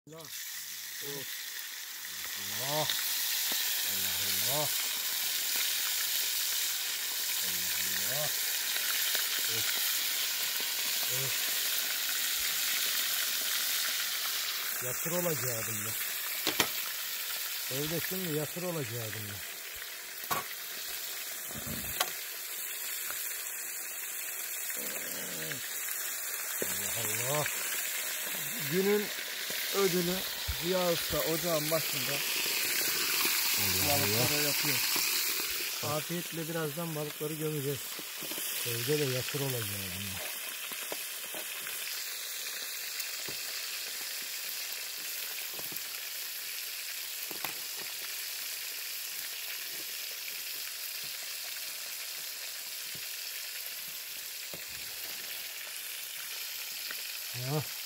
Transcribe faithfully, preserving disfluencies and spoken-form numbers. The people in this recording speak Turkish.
Allah. Oh. Allah. Allah Allah. Allah Allah. Evet. Evet. Yatır olacaktım ben. Evde şimdi yatır olacaktım ben. Allah Allah. Günün ödülü Ziya Usta ocağın başında balıkları yapıyor. Afiyetle birazdan balıkları gömeceğiz. Evde de yatır olacak bunlar. Ha.